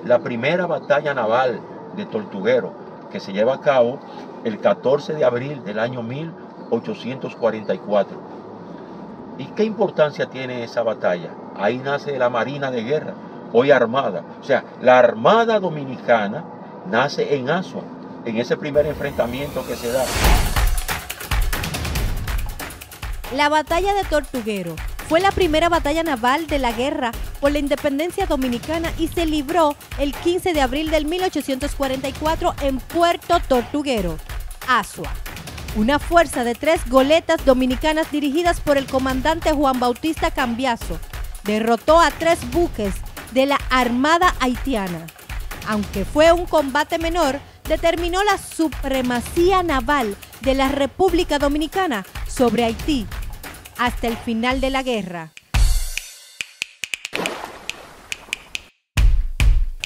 la primera batalla naval de Tortuguero, que se lleva a cabo el 14 de abril del año 1844. ¿Y qué importancia tiene esa batalla? Ahí nace la Marina de Guerra, hoy Armada. O sea, la Armada Dominicana nace en Asua, en ese primer enfrentamiento que se da. La batalla de Tortuguero fue la primera batalla naval de la guerra por la independencia dominicana y se libró el 15 de abril del 1844 en Puerto Tortuguero, Asua. Una fuerza de 3 goletas dominicanas dirigidas por el comandante Juan Bautista Cambiaso derrotó a 3 buques de la Armada haitiana. Aunque fue un combate menor, determinó la supremacía naval de la República Dominicana sobre Haití hasta el final de la guerra.